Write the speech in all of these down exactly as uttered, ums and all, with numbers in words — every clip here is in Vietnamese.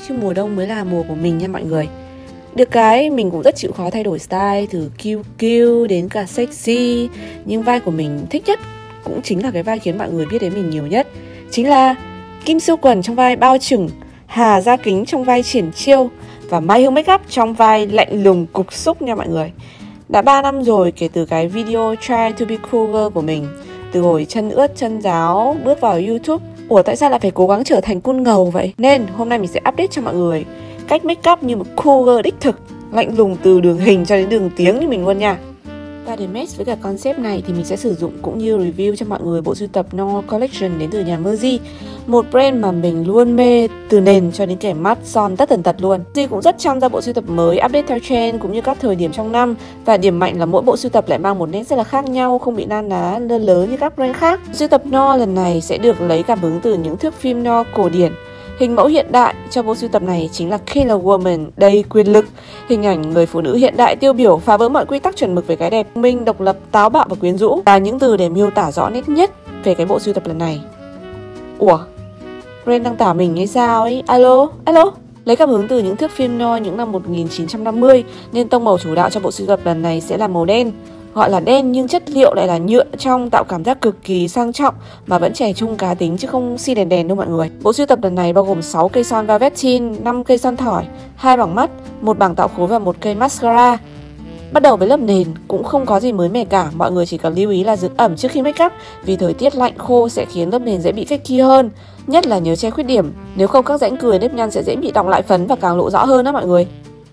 chứ mùa đông mới là mùa của mình nha mọi người. Được cái mình cũng rất chịu khó thay đổi style, từ cute cute đến cả sexy. Nhưng vai của mình thích nhất cũng chính là cái vai khiến mọi người biết đến mình nhiều nhất, chính là Kim Siêu Quần trong vai Bao Trừng, Hà Gia Kính trong vai Triển Chiêu và Mai Hương Makeup trong vai lạnh lùng cục xúc nha mọi người. Đã ba năm rồi kể từ cái video Try to be cool girl của mình, từ hồi chân ướt chân ráo bước vào YouTube. Ủa tại sao lại phải cố gắng trở thành cool ngầu vậy? Nên hôm nay mình sẽ update cho mọi người cách make up như một cool girl đích thực, lạnh lùng từ đường hình cho đến đường tiếng như mình luôn nha. Và để match với cả concept này thì mình sẽ sử dụng cũng như review cho mọi người bộ sưu tập No Collection đến từ nhà Merzi, một brand mà mình luôn mê từ nền cho đến kẻ mắt son tất tần tật luôn. Merzi cũng rất chăm ra bộ sưu tập mới, update theo trend cũng như các thời điểm trong năm, và điểm mạnh là mỗi bộ sưu tập lại mang một nét rất là khác nhau, không bị nan ná lơ lớ như các brand khác. Sưu tập No lần này sẽ được lấy cảm hứng từ những thước phim No cổ điển. Hình mẫu hiện đại cho bộ sưu tập này chính là Killer Woman, đầy quyền lực, hình ảnh người phụ nữ hiện đại tiêu biểu, phá vỡ mọi quy tắc chuẩn mực về cái đẹp, minh, độc lập, táo bạo và quyến rũ, là những từ để miêu tả rõ nét nhất về cái bộ sưu tập lần này. Ủa, brand đang tả mình hay sao ấy? Alo, alo. Lấy cảm hứng từ những thước phim No những năm một nghìn chín trăm năm mươi nên tông màu chủ đạo cho bộ sưu tập lần này sẽ là màu đen. Gọi là đen nhưng chất liệu lại là nhựa trong, tạo cảm giác cực kỳ sang trọng mà vẫn trẻ trung cá tính chứ không xi đèn đèn đâu mọi người. Bộ sưu tập lần này bao gồm sáu cây son Velveteen, năm cây son thỏi, hai bảng mắt, một bảng tạo khối và một cây mascara. Bắt đầu với lớp nền cũng không có gì mới mẻ cả, mọi người chỉ cần lưu ý là giữ ẩm trước khi make up vì thời tiết lạnh khô sẽ khiến lớp nền dễ bị kaki hơn, nhất là nhớ che khuyết điểm, nếu không các rãnh cười nếp nhăn sẽ dễ bị đọng lại phấn và càng lộ rõ hơn đó mọi người.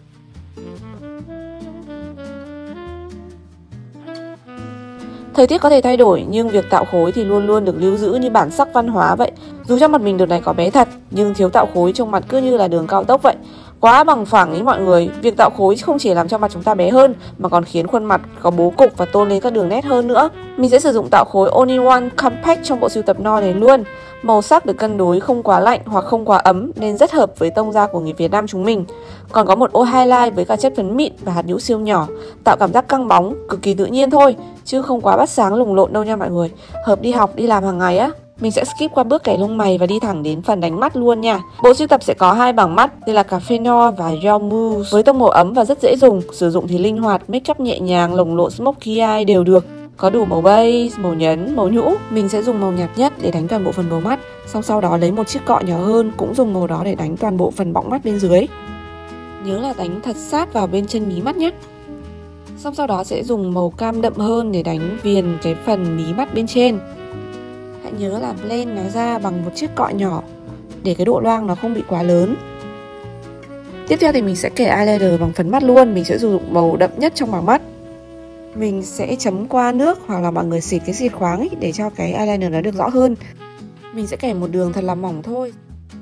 Thời tiết có thể thay đổi nhưng việc tạo khối thì luôn luôn được lưu giữ như bản sắc văn hóa vậy. Dù cho mặt mình đợt này có bé thật nhưng thiếu tạo khối trông mặt cứ như là đường cao tốc vậy. Quá bằng phẳng ý mọi người. Việc tạo khối không chỉ làm cho mặt chúng ta bé hơn mà còn khiến khuôn mặt có bố cục và tôn lên các đường nét hơn nữa. Mình sẽ sử dụng tạo khối All-in-One Compact trong bộ sưu tập No này luôn. Màu sắc được cân đối không quá lạnh hoặc không quá ấm nên rất hợp với tông da của người Việt Nam chúng mình. Còn có một ô highlight với cả chất phấn mịn và hạt nhũ siêu nhỏ, tạo cảm giác căng bóng, cực kỳ tự nhiên thôi, chứ không quá bắt sáng lồng lộn đâu nha mọi người. Hợp đi học, đi làm hàng ngày á. Mình sẽ skip qua bước kẻ lông mày và đi thẳng đến phần đánh mắt luôn nha. Bộ sưu tập sẽ có hai bảng mắt, đây là Café Noir và Gel Mousse, với tông màu ấm và rất dễ dùng, sử dụng thì linh hoạt, make up nhẹ nhàng, lồng lộn, smoky eye đều được. Có đủ màu base, màu nhấn, màu nhũ. Mình sẽ dùng màu nhạt nhất để đánh toàn bộ phần bầu mắt, xong sau đó lấy một chiếc cọ nhỏ hơn cũng dùng màu đó để đánh toàn bộ phần bọng mắt bên dưới. Nhớ là đánh thật sát vào bên chân mí mắt nhé. Xong sau đó sẽ dùng màu cam đậm hơn để đánh viền cái phần mí mắt bên trên. Hãy nhớ là blend nó ra bằng một chiếc cọ nhỏ để cái độ loang nó không bị quá lớn. Tiếp theo thì mình sẽ kẻ eyeliner bằng phấn mắt luôn. Mình sẽ sử dụng màu đậm nhất trong bảng mắt. Mình sẽ chấm qua nước hoặc là mọi người xịt cái xịt khoáng ấy để cho cái eyeliner nó được rõ hơn. Mình sẽ kẻ một đường thật là mỏng thôi.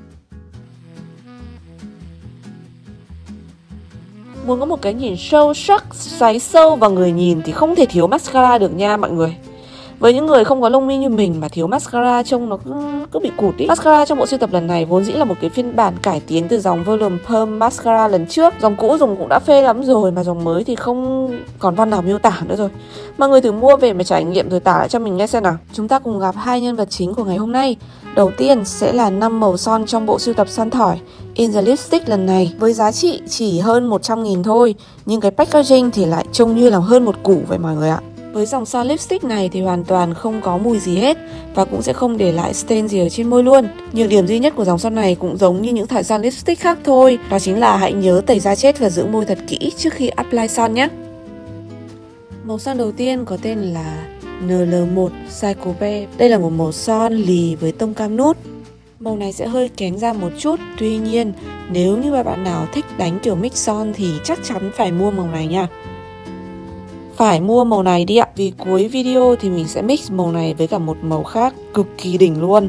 Muốn có một cái nhìn sâu sắc, xoáy sâu vào người nhìn thì không thể thiếu mascara được nha mọi người. Với những người không có lông mi như mình mà thiếu mascara trông nó cứ, cứ bị cụt ý. Mascara trong bộ sưu tập lần này vốn dĩ là một cái phiên bản cải tiến từ dòng Volume Perm Mascara lần trước. Dòng cũ dùng cũng đã phê lắm rồi mà dòng mới thì không còn văn nào miêu tả nữa rồi. Mọi người thử mua về mà trải nghiệm rồi tả lại cho mình nghe xem nào. Chúng ta cùng gặp hai nhân vật chính của ngày hôm nay. Đầu tiên sẽ là năm màu son trong bộ sưu tập son thỏi In the Lipstick lần này, với giá trị chỉ hơn một trăm nghìn thôi, nhưng cái packaging thì lại trông như là hơn một củ vậy mọi người ạ. Với dòng son lipstick này thì hoàn toàn không có mùi gì hết và cũng sẽ không để lại stain gì ở trên môi luôn. Nhược điểm duy nhất của dòng son này cũng giống như những thỏi son lipstick khác thôi, đó chính là hãy nhớ tẩy da chết và dưỡng môi thật kỹ trước khi apply son nhé. Màu son đầu tiên có tên là N L một Psychopath. Đây là một màu son lì với tông cam nút. Màu này sẽ hơi kén da một chút, tuy nhiên nếu như bạn nào thích đánh kiểu mix son thì chắc chắn phải mua màu này nha. Phải mua màu này đi ạ, vì cuối video thì mình sẽ mix màu này với cả một màu khác cực kỳ đỉnh luôn.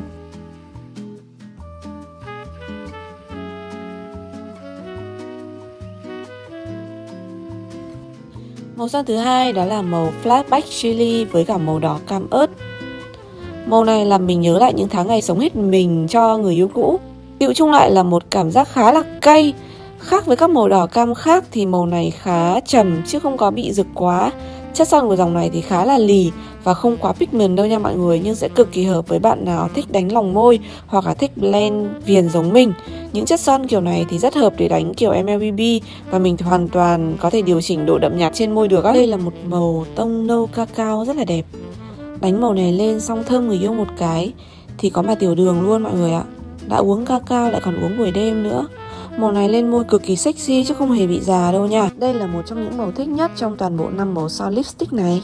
Màu son thứ hai đó là màu Flashback Chili với cả màu đỏ cam ớt. Màu này làm mình nhớ lại những tháng ngày sống hết mình cho người yêu cũ. Tựu chung lại là một cảm giác khá là cay. Khác với các màu đỏ cam khác thì màu này khá trầm chứ không có bị rực quá. Chất son của dòng này thì khá là lì và không quá pigment đâu nha mọi người, nhưng sẽ cực kỳ hợp với bạn nào thích đánh lòng môi hoặc là thích blend viền giống mình. Những chất son kiểu này thì rất hợp để đánh kiểu em lờ bê bê và mình hoàn toàn có thể điều chỉnh độ đậm nhạt trên môi được á. Đây là một màu tông nâu cacao rất là đẹp. Đánh màu này lên xong thơm người yêu một cái thì có mà tiểu đường luôn mọi người ạ. Đã uống cacao lại còn uống buổi đêm nữa. Màu này lên môi cực kỳ sexy chứ không hề bị già đâu nha. Đây là một trong những màu thích nhất trong toàn bộ năm màu son lipstick này.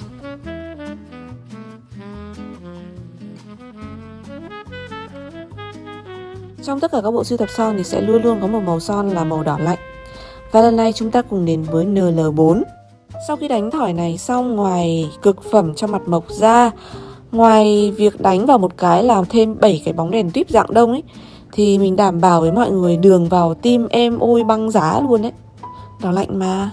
Trong tất cả các bộ sưu tập son thì sẽ luôn luôn có một màu son là màu đỏ lạnh. Và lần này chúng ta cùng đến với en lờ bốn. Sau khi đánh thỏi này xong, ngoài cực phẩm cho mặt mộc ra, ngoài việc đánh vào một cái làm thêm bảy cái bóng đèn tuyếp dạng đông ấy, thì mình đảm bảo với mọi người đường vào tim em ôi băng giá luôn đấy. Đỏ lạnh mà.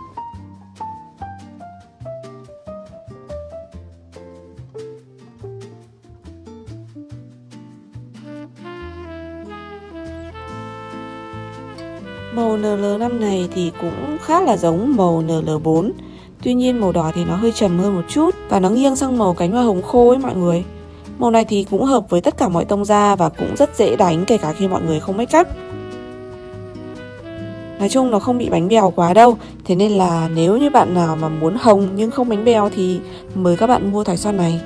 Màu en lờ năm này thì cũng khá là giống màu en lờ bốn. Tuy nhiên màu đỏ thì nó hơi trầm hơn một chút và nó nghiêng sang màu cánh hoa hồng khô ấy mọi người. Màu này thì cũng hợp với tất cả mọi tông da và cũng rất dễ đánh kể cả khi mọi người không make up. Nói chung nó không bị bánh bèo quá đâu. Thế nên là nếu như bạn nào mà muốn hồng nhưng không bánh bèo thì mời các bạn mua thỏi son này.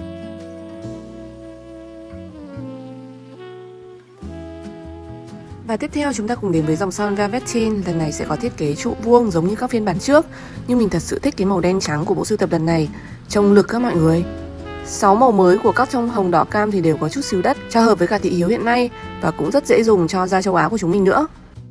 Và tiếp theo chúng ta cùng đến với dòng son Velveteen. Lần này sẽ có thiết kế trụ vuông giống như các phiên bản trước, nhưng mình thật sự thích cái màu đen trắng của bộ sưu tập lần này. Trông lực các mọi người. sáu màu mới của các tông hồng đỏ cam thì đều có chút xíu đất, cho hợp với cả thị hiếu hiện nay và cũng rất dễ dùng cho da châu Á của chúng mình nữa.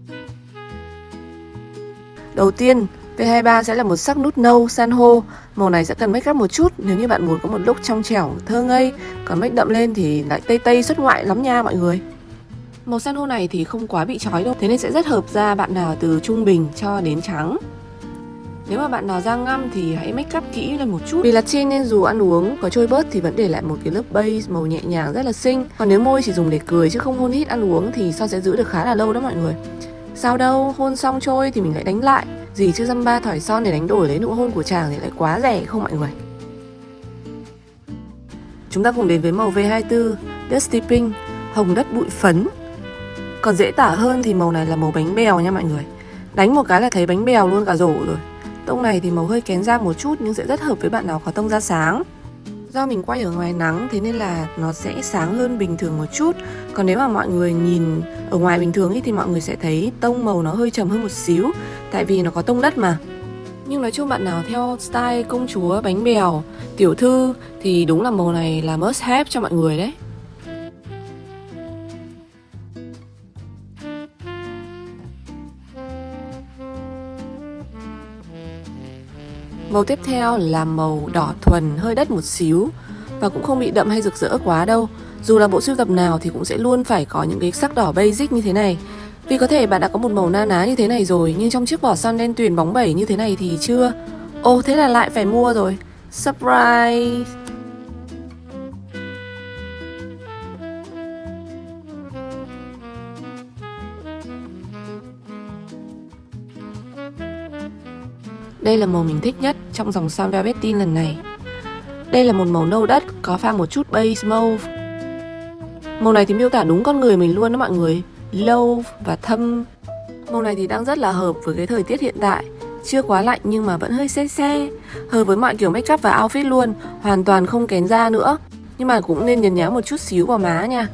Đầu tiên, V hai mươi ba sẽ là một sắc nút nâu san hô. Màu này sẽ cần make up một chút nếu như bạn muốn có một look trong trẻo, thơ ngây. Còn make đậm lên thì lại tây tây xuất ngoại lắm nha mọi người. Màu san hô này thì không quá bị chói đâu, thế nên sẽ rất hợp da bạn nào từ trung bình cho đến trắng. Nếu mà bạn nào da ngăm thì hãy make up kỹ lên một chút, vì là trên nên dù ăn uống có trôi bớt thì vẫn để lại một cái lớp base màu nhẹ nhàng rất là xinh. Còn nếu môi chỉ dùng để cười chứ không hôn hít ăn uống thì son sẽ giữ được khá là lâu đó mọi người. Sao đâu, hôn xong trôi thì mình lại đánh lại. Gì chứ dăm ba thỏi son để đánh đổi lấy nụ hôn của chàng thì lại quá rẻ không mọi người. Chúng ta cùng đến với màu V hai mươi tư Dusty Pink, hồng đất bụi phấn. Còn dễ tả hơn thì màu này là màu bánh bèo nha mọi người. Đánh một cái là thấy bánh bèo luôn cả rổ rồi. Tông này thì màu hơi kén da một chút nhưng sẽ rất hợp với bạn nào có tông da sáng. Do mình quay ở ngoài nắng thế nên là nó sẽ sáng hơn bình thường một chút. Còn nếu mà mọi người nhìn ở ngoài bình thường ý, thì mọi người sẽ thấy tông màu nó hơi trầm hơn một xíu, tại vì nó có tông đất mà. Nhưng nói chung bạn nào theo style công chúa, bánh bèo, tiểu thư thì đúng là màu này là must have cho mọi người đấy. Màu tiếp theo là màu đỏ thuần, hơi đất một xíu và cũng không bị đậm hay rực rỡ quá đâu. Dù là bộ sưu tập nào thì cũng sẽ luôn phải có những cái sắc đỏ basic như thế này. Vì có thể bạn đã có một màu na ná như thế này rồi, nhưng trong chiếc vỏ son đen tuyền bóng bẩy như thế này thì chưa. Ồ, thế là lại phải mua rồi. Surprise! Đây là màu mình thích nhất trong dòng son Velveteen lần này. Đây là một màu nâu đất, có pha một chút base mauve. Màu này thì miêu tả đúng con người mình luôn đó mọi người. Lâu và thâm. Màu này thì đang rất là hợp với cái thời tiết hiện tại. Chưa quá lạnh nhưng mà vẫn hơi se se. Hợp với mọi kiểu make up và outfit luôn. Hoàn toàn không kén da nữa. Nhưng mà cũng nên nhấn nhá một chút xíu vào má nha.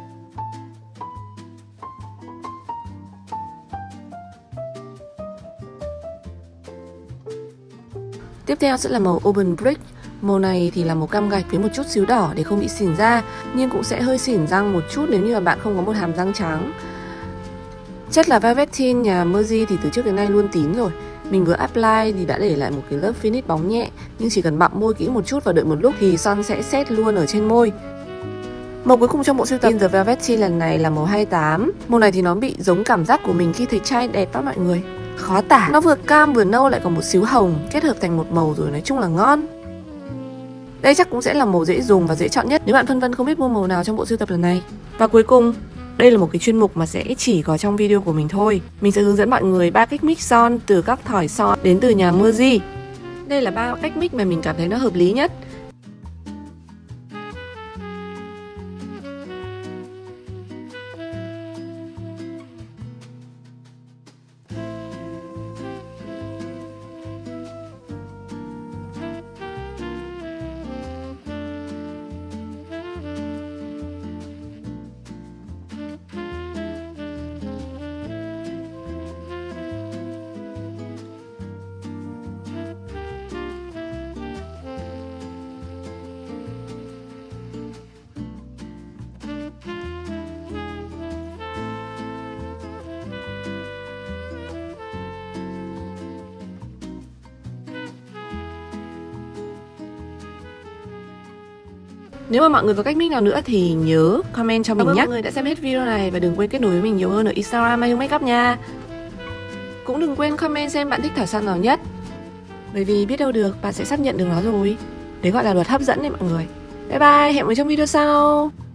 Tiếp theo sẽ là màu Open Brick. Màu này thì là màu cam gạch với một chút xíu đỏ để không bị xỉn da, nhưng cũng sẽ hơi xỉn răng một chút nếu như là bạn không có một hàm răng trắng. Chất là Velveteen nhà Merzi thì từ trước đến nay luôn tín rồi. Mình vừa apply thì đã để lại một cái lớp finish bóng nhẹ, nhưng chỉ cần bặm môi kỹ một chút và đợi một lúc thì son sẽ set luôn ở trên môi. Màu cuối cùng trong bộ sưu tập In The Velveteen lần này là màu hai mươi tám. Màu này thì nó bị giống cảm giác của mình khi thấy trai đẹp đó mọi người. Khó tả, nó vừa cam vừa nâu lại còn một xíu hồng, kết hợp thành một màu rồi nói chung là ngon. Đây chắc cũng sẽ là màu dễ dùng và dễ chọn nhất nếu bạn phân vân không biết mua màu nào trong bộ sưu tập lần này. Và cuối cùng, đây là một cái chuyên mục mà sẽ chỉ có trong video của mình thôi. Mình sẽ hướng dẫn mọi người ba cách mix son từ các thỏi son đến từ nhà Merzi. Đây là ba cách mix mà mình cảm thấy nó hợp lý nhất. Nếu mà mọi người có cách mic nào nữa thì nhớ comment cho mình nhé. Mọi người đã xem hết video này và đừng quên kết nối với mình nhiều hơn ở Instagram Mai Hương Makeup nha. Cũng đừng quên comment xem bạn thích thảo săn nào nhất, bởi vì biết đâu được bạn sẽ sắp nhận được nó rồi. Đấy gọi là luật hấp dẫn đấy mọi người. Bye bye, hẹn gặp lại trong video sau.